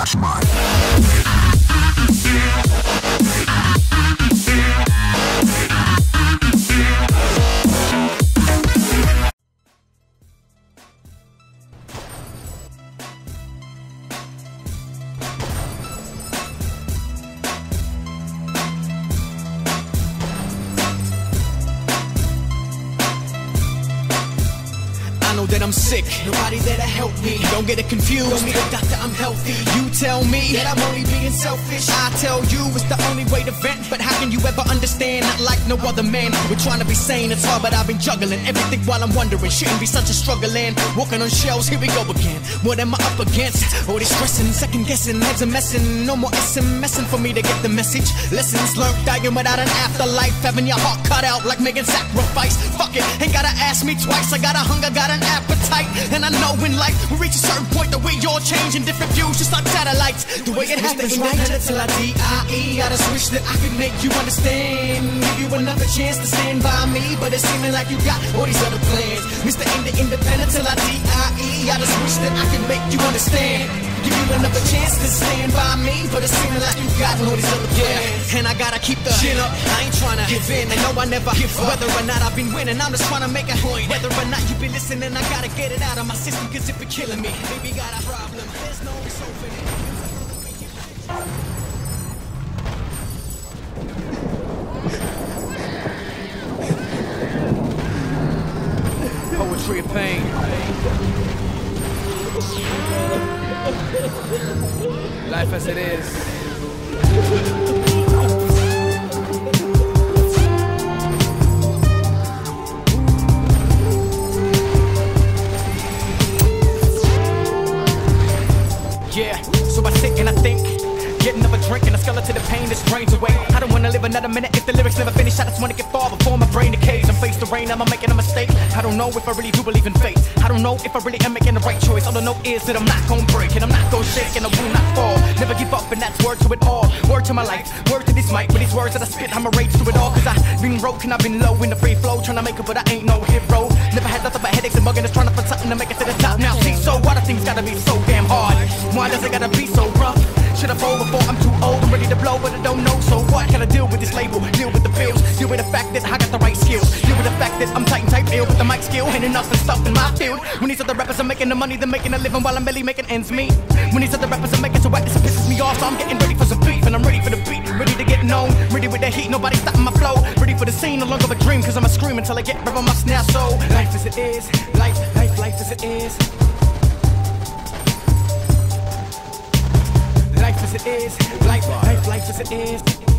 Montage Man. I know that I'm sick, nobody there to help me. Don't get it confused, don't need a doctor, I'm healthy. You tell me that I'm only being selfish. I tell you it's the only way to vent, but how can you ever understand? Not like no other man. We're trying to be sane, it's hard, but I've been juggling everything while I'm wondering. Shouldn't be such a struggling. Walking on shells, here we go again. What am I up against? Oh, they stressing, second guessing, heads are messing. No more SMSing for me to get the message. Lessons learned, dying without an afterlife. Having your heart cut out like making sacrifice. Fuck it, ain't gotta ask me twice. I got a hunger, got an appetite, and I know in life we reach a certain point that we all change in different views, just like satellites. The way it happens, right? Till I die, I just wish that I could make you understand, give you another chance to stand by me, but it's seeming like you got all these other plans. Mr. Independent till I die, I just wish that I could make you understand, give you another chance to stand by me, but it's seeming like you got all these other plans. And I gotta keep the chin up, I ain't tryna give in, I know I never give up. Whether or not I've been winning, I'm just trying to make a point. Whether or not you been listening, I gotta get it out of my system, cause it be killing me. Baby got a problem, there's no resolving it. Poetry of pain. Life as it is. Yeah, so I sit and I think, get another drink and a skeleton of pain that drains away. I don't wanna live another minute if the lyrics never finish. I just wanna get far before my brain decays and face the rain. Am I making a mistake? I don't know if I really do believe in fate. I don't know if I really am making the right choice. All I know is that I'm not gonna break and I'm not gonna shake and I will not fall. Never give up, and that's word to it all. Word to my life, word to this mic. With these words that I spit, I'ma rage to it all. Cause I've been broken, I've been low in the free flow, trying to make it, but I ain't no hero. Never had nothing but headaches and bugging, just trying to find something to make it to the top. Now see, so why do things gotta be so damn hard? Why does it gotta be so rough? Should I fall before I'm too old? I'm ready to blow, but I don't know. So what? Can I deal with this label? Deal with the bills? Deal with the fact that I got the right skills? Deal with the fact that I'm tight and type ill with the mic skill? Ain't enough and stuff in my field. When these other rappers are making the money, they're making a living while I'm barely making ends meet. When these other rappers are making so wet, this pisses me off. So I'm getting ready for some beef, and I'm ready for the beat, ready to get known, ready with the heat, nobody stopping my flow, ready for the scene, no longer a dream, cause I'ma scream until I get rid of my snare. So life as it is, life as it is. Life as it is, life as it is.